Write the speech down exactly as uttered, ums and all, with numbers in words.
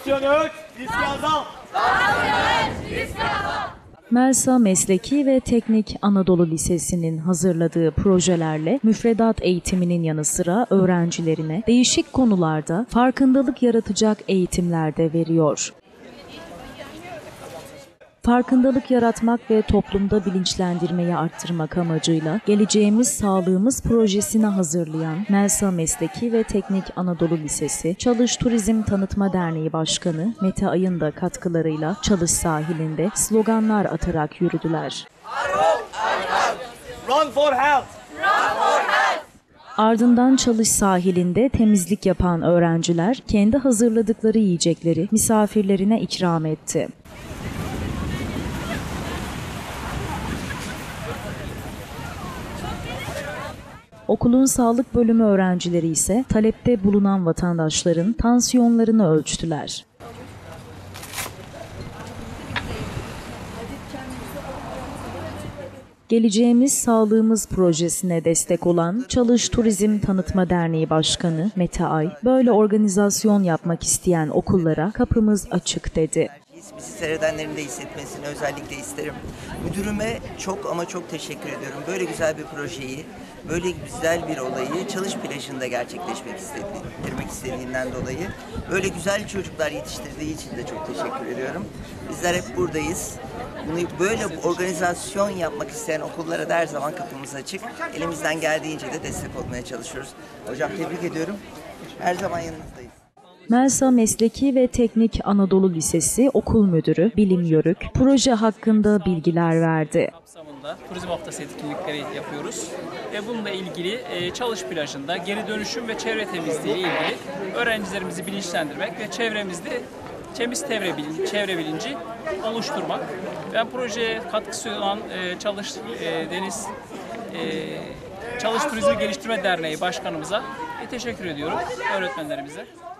Tansiyon ölç, riski azalt. Melsa Mesleki ve Teknik Anadolu Lisesi'nin hazırladığı projelerle müfredat eğitiminin yanı sıra öğrencilerine değişik konularda farkındalık yaratacak eğitimler de veriyor. Farkındalık yaratmak ve toplumda bilinçlendirmeyi arttırmak amacıyla Geleceğimiz Sağlığımız projesini hazırlayan Melsa Mesleki ve Teknik Anadolu Lisesi, Çalış Turizm Tanıtma Derneği Başkanı Mete Ay'ın da katkılarıyla Çalış sahilinde sloganlar atarak yürüdüler. Run for health. Ardından Çalış sahilinde temizlik yapan öğrenciler kendi hazırladıkları yiyecekleri misafirlerine ikram etti. Okulun sağlık bölümü öğrencileri ise talepte bulunan vatandaşların tansiyonlarını ölçtüler. Geleceğimiz Sağlığımız projesine destek olan Çalış Turizm Tanıtma Derneği Başkanı Mete Ay, böyle organizasyon yapmak isteyen okullara kapımız açık dedi. Bizi seyredenlerin de hissetmesini özellikle isterim. Müdürüme çok ama çok teşekkür ediyorum. Böyle güzel bir projeyi, böyle güzel bir olayı Çalış plajında gerçekleşmek istediğinden istediğinden dolayı böyle güzel çocuklar yetiştirdiği için de çok teşekkür ediyorum. Bizler hep buradayız. Bunu böyle organizasyon yapmak isteyen okullara da her zaman kapımız açık. Elimizden geldiğince de destek olmaya çalışıyoruz. Hocam tebrik ediyorum. Her zaman yanınızdayız. Melsa Mesleki ve Teknik Anadolu Lisesi Okul Müdürü Bilim Yörük proje hakkında bilgiler verdi. Kapsamında turizm haftası etkinlikleri yapıyoruz ve bununla ilgili Çalış plajında geri dönüşüm ve çevre temizliği ile ilgili öğrencilerimizi bilinçlendirmek ve çevremizde temiz çevre bilinci, çevre bilinci oluşturmak. Ben projeye katkı sunan Çalış Deniz Çalış Turizmi Geliştirme Derneği Başkanımıza teşekkür ediyorum, öğretmenlerimize.